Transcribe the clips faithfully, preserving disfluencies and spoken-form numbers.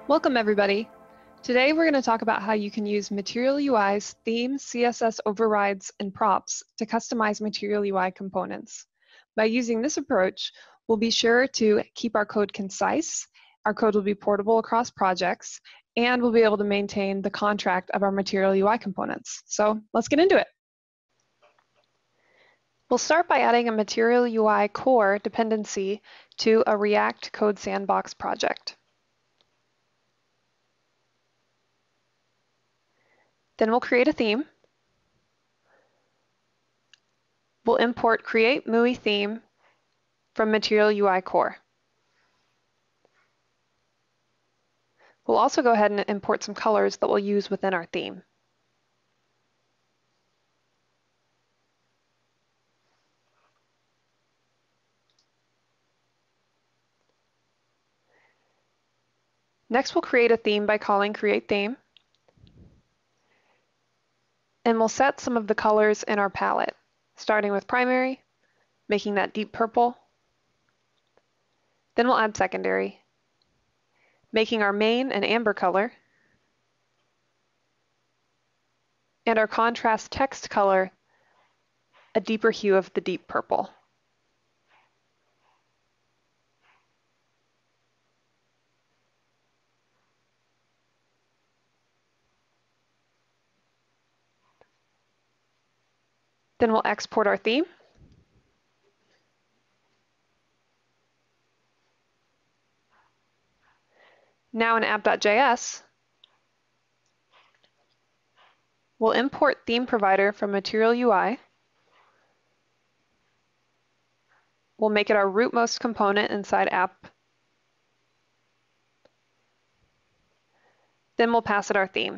Welcome everybody. Today we're going to talk about how you can use Material U I's theme, C S S overrides, and props to customize Material U I components. By using this approach, we'll be sure to keep our code concise, our code will be portable across projects, and we'll be able to maintain the contract of our Material U I components. So let's get into it. We'll start by adding a Material U I core dependency to a React Code Sandbox project. Then we'll create a theme. We'll import create M U I theme from Material U I core. We'll also go ahead and import some colors that we'll use within our theme. Next, we'll create a theme by calling create theme. And we'll set some of the colors in our palette, starting with primary, making that deep purple. Then we'll add secondary, making our main an amber color, and our contrast text color a deeper hue of the deep purple. Then we'll export our theme. Now in app dot J S, we'll import theme provider from Material U I. We'll make it our rootmost component inside app. Then we'll pass it our theme.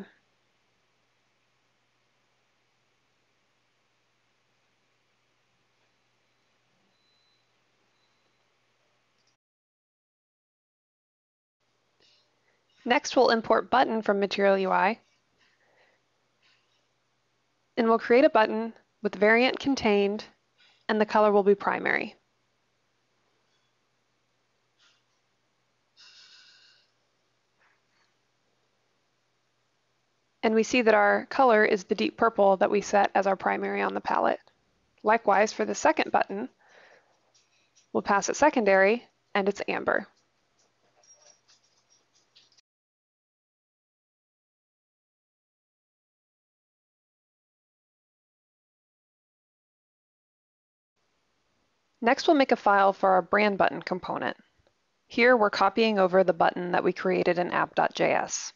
Next, we'll import button from Material U I. And we'll create a button with variant contained, and the color will be primary. And we see that our color is the deep purple that we set as our primary on the palette. Likewise, for the second button, we'll pass it secondary, and it's amber. Next, we'll make a file for our brand button component. Here, we're copying over the button that we created in app dot J S.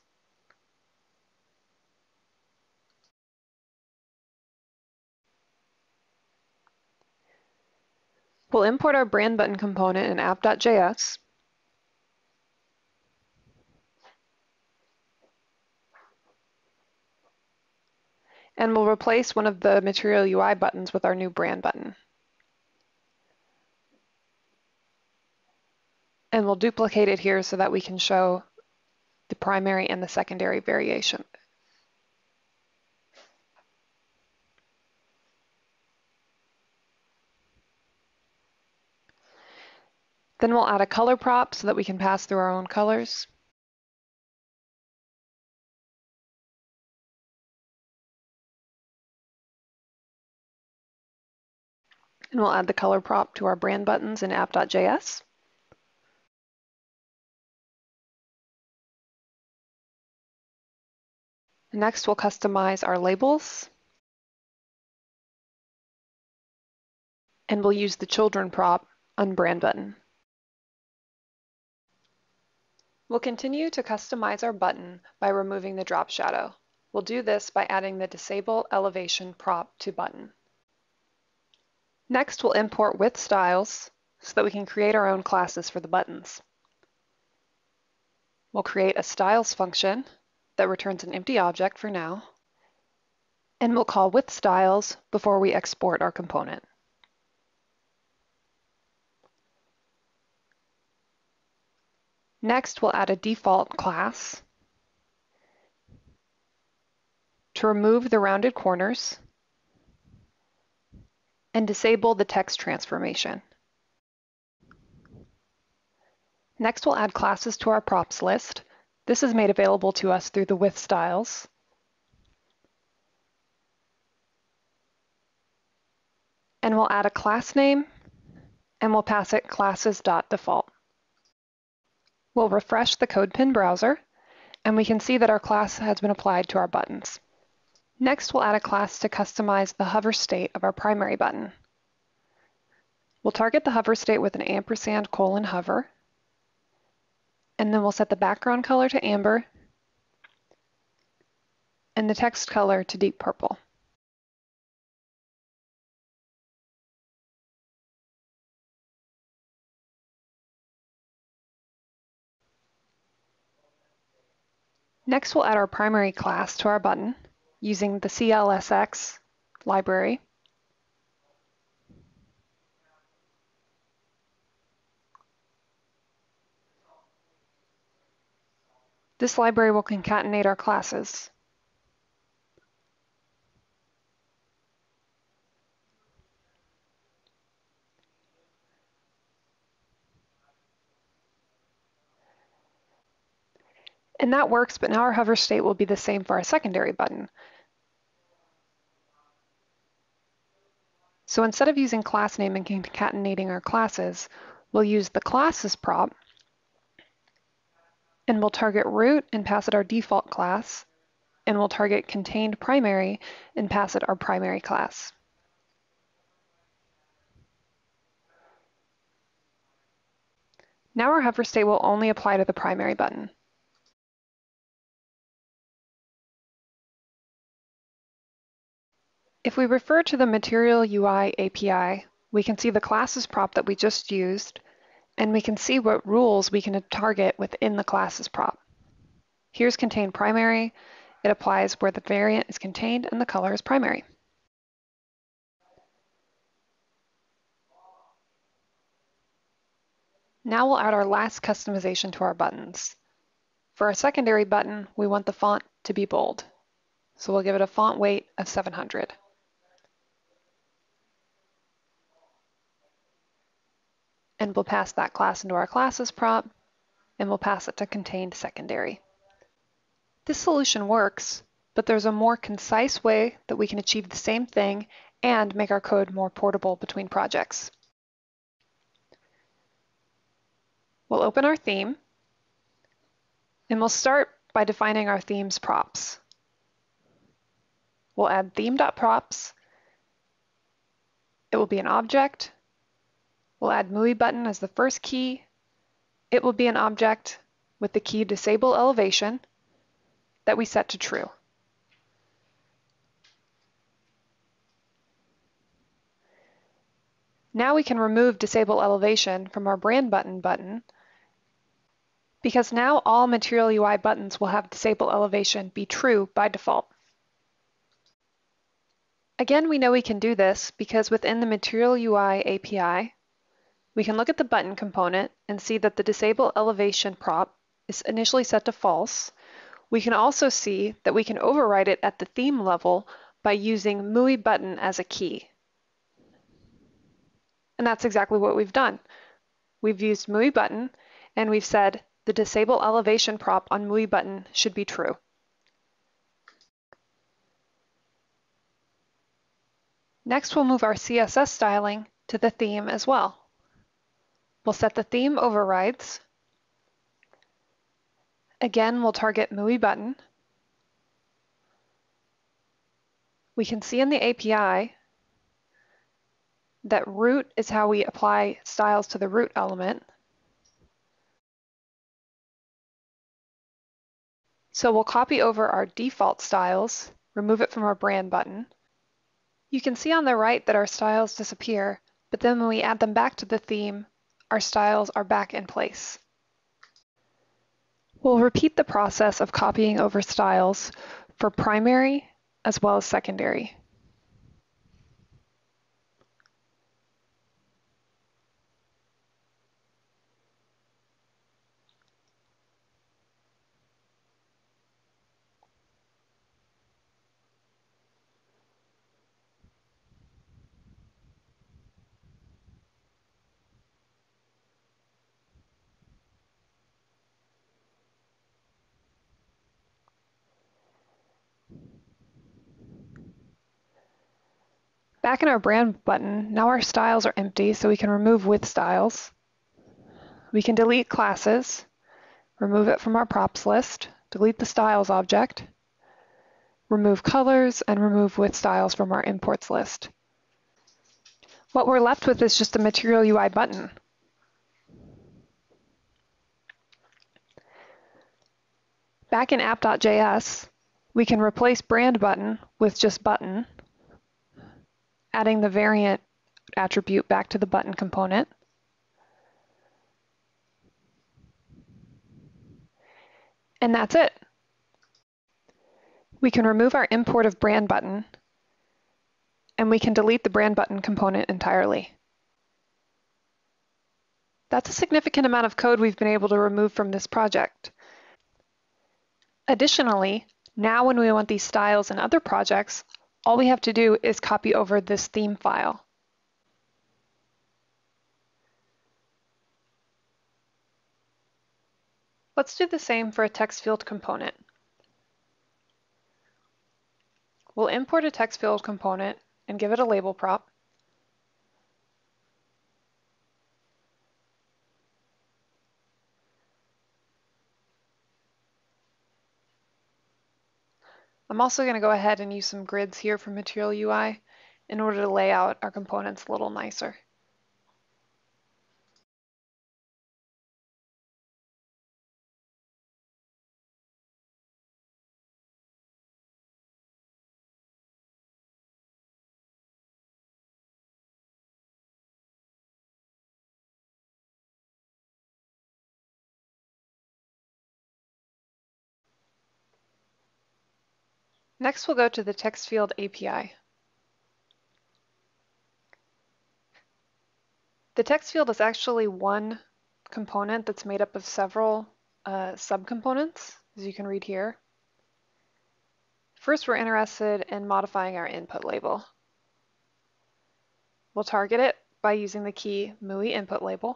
We'll import our brand button component in app dot J S. And we'll replace one of the Material U I buttons with our new brand button. And we'll duplicate it here so that we can show the primary and the secondary variation. Then we'll add a color prop so that we can pass through our own colors. And we'll add the color prop to our brand buttons in app dot J S. Next, we'll customize our labels. And we'll use the children prop on brand button. We'll continue to customize our button by removing the drop shadow. We'll do this by adding the disable elevation prop to button. Next, we'll import with styles so that we can create our own classes for the buttons. We'll create a styles function that returns an empty object for now, and we'll call with styles before we export our component. Next, we'll add a default class to remove the rounded corners and disable the text transformation. Next, we'll add classes to our props list This is made available to us through the with styles. And we'll add a class name, and we'll pass it classes.default. We'll refresh the CodePen browser, and we can see that our class has been applied to our buttons. Next, we'll add a class to customize the hover state of our primary button. We'll target the hover state with an ampersand colon hover, and then we'll set the background color to amber and the text color to deep purple. Next, we'll add our primary class to our button using the C L S X library. This library will concatenate our classes. And that works, but now our hover state will be the same for our secondary button. So instead of using class name and concatenating our classes, we'll use the classes prop, and we'll target root and pass it our default class, and we'll target contained primary and pass it our primary class. Now our hover state will only apply to the primary button. If we refer to the Material U I A P I, we can see the classes prop that we just used, and we can see what rules we can target within the classes prop. Here's contained primary. It applies where the variant is contained and the color is primary. Now we'll add our last customization to our buttons. For our secondary button, we want the font to be bold. So we'll give it a font weight of seven hundred. And we'll pass that class into our classes prop, and we'll pass it to contained secondary. This solution works, but there's a more concise way that we can achieve the same thing and make our code more portable between projects. We'll open our theme, and we'll start by defining our theme's props. We'll add theme.props. It will be an object. We'll add M U I button as the first key. It will be an object with the key disable elevation that we set to true. Now we can remove disable elevation from our brand button button, because now all Material U I buttons will have disable elevation be true by default. Again, we know we can do this because within the Material U I A P I, we can look at the button component and see that the disable elevation prop is initially set to false. We can also see that we can override it at the theme level by using M U I button as a key. And that's exactly what we've done. We've used M U I button, and we've said the disable elevation prop on M U I button should be true. Next, we'll move our C S S styling to the theme as well. We'll set the theme overrides. Again, we'll target M U I button. We can see in the A P I that root is how we apply styles to the root element. So we'll copy over our default styles, remove it from our brand button. You can see on the right that our styles disappear, but then when we add them back to the theme, our styles are back in place. We'll repeat the process of copying over styles for primary as well as secondary. Back in our brand button, now our styles are empty, so we can remove with styles. We can delete classes, remove it from our props list, delete the styles object, remove colors, and remove with styles from our imports list. What we're left with is just a Material U I button. Back in app dot J S, we can replace brand button with just button, adding the variant attribute back to the button component. And that's it. We can remove our import of brand button, and we can delete the brand button component entirely. That's a significant amount of code we've been able to remove from this project. Additionally, now when we want these styles in other projects, all we have to do is copy over this theme file. Let's do the same for a text field component. We'll import a text field component and give it a label prop. I'm also going to go ahead and use some grids here from Material U I in order to lay out our components a little nicer. Next, we'll go to the text field A P I. The text field is actually one component that's made up of several uh, subcomponents, as you can read here. First, we're interested in modifying our input label. We'll target it by using the key M U I input label.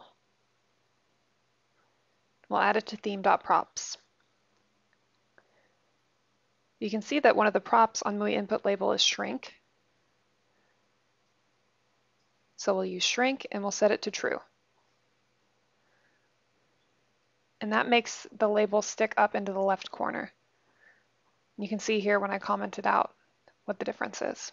We'll add it to theme.props. You can see that one of the props on M U I input label is shrink. So we'll use shrink and we'll set it to true. And that makes the label stick up into the left corner. You can see here when I commented out what the difference is.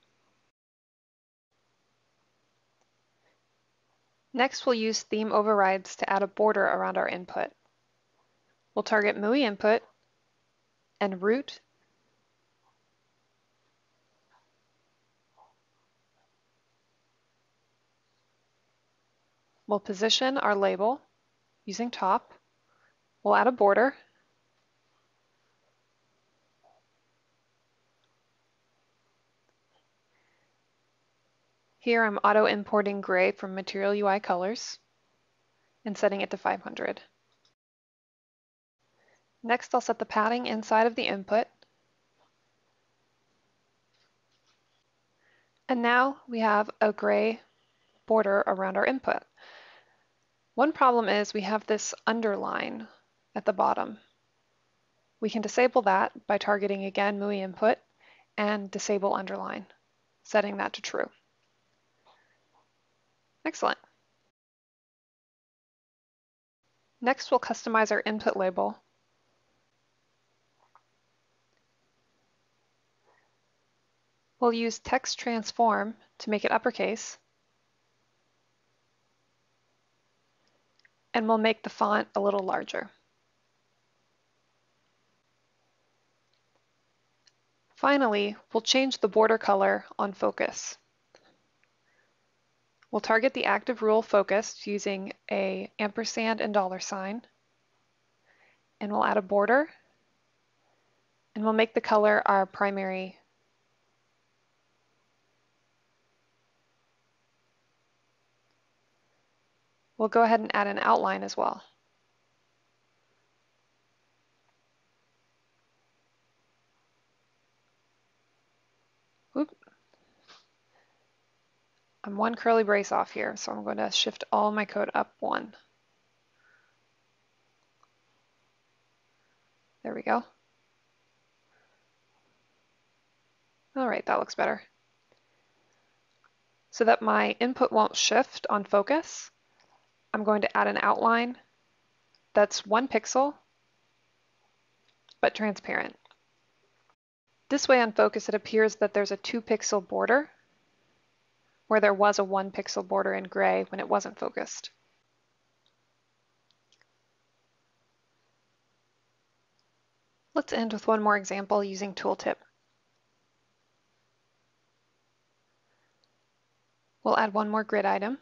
Next, we'll use theme overrides to add a border around our input. We'll target M U I input and root. We'll position our label using top. We'll add a border. Here I'm auto importing gray from Material U I colors and setting it to five hundred. Next, I'll set the padding inside of the input. And now we have a gray border around our input. One problem is we have this underline at the bottom. We can disable that by targeting again M U I input and disable underline, setting that to true. Excellent. Next, we'll customize our input label. We'll use text transform to make it uppercase. And we'll make the font a little larger. Finally, we'll change the border color on focus. We'll target the active rule focused using a ampersand and dollar sign. And we'll add a border. And we'll make the color our primary. We'll go ahead and add an outline as well. Oop. I'm one curly brace off here, so I'm going to shift all my code up one. There we go. All right, that looks better. So that my input won't shift on focus, I'm going to add an outline that's one pixel, but transparent. This way on focus, it appears that there's a two pixel border where there was a one pixel border in gray when it wasn't focused. Let's end with one more example using tooltip. We'll add one more grid item.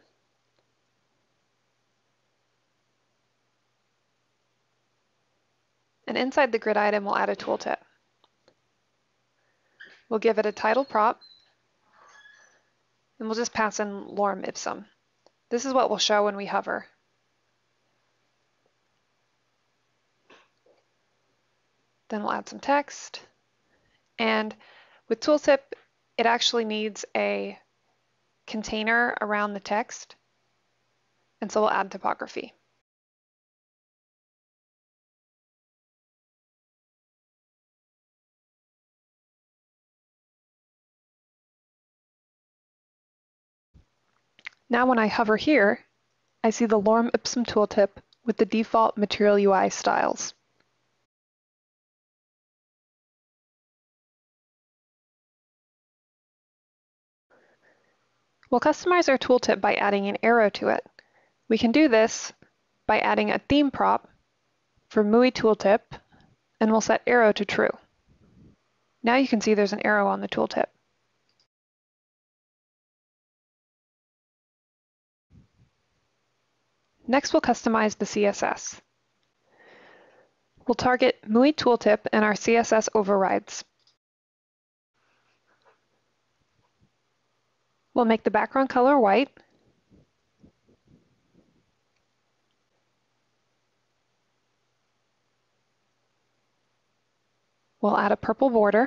And inside the grid item, we'll add a tooltip. We'll give it a title prop, and we'll just pass in lorem ipsum. This is what we'll show when we hover. Then we'll add some text. And with tooltip, it actually needs a container around the text, and so we'll add typography. Now when I hover here, I see the lorem ipsum tooltip with the default Material U I styles. We'll customize our tooltip by adding an arrow to it. We can do this by adding a theme prop for M U I tooltip, and we'll set arrow to true. Now you can see there's an arrow on the tooltip. Next, we'll customize the C S S. We'll target M U I tooltip and our C S S overrides. We'll make the background color white. We'll add a purple border.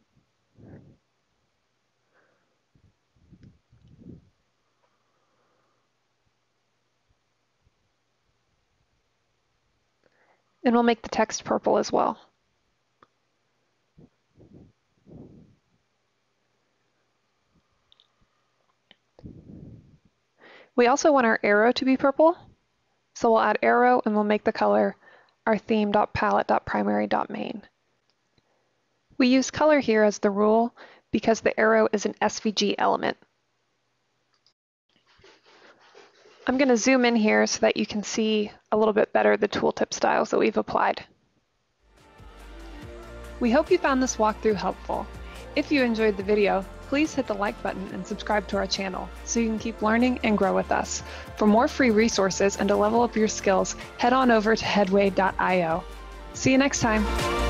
And we'll make the text purple as well. We also want our arrow to be purple, so we'll add arrow and we'll make the color our theme.palette.primary.main. We use color here as the rule because the arrow is an S V G element. I'm going to zoom in here so that you can see a little bit better the tooltip styles that we've applied. We hope you found this walkthrough helpful. If you enjoyed the video, please hit the like button and subscribe to our channel so you can keep learning and grow with us. For more free resources and to level up your skills, head on over to headway dot i o. See you next time.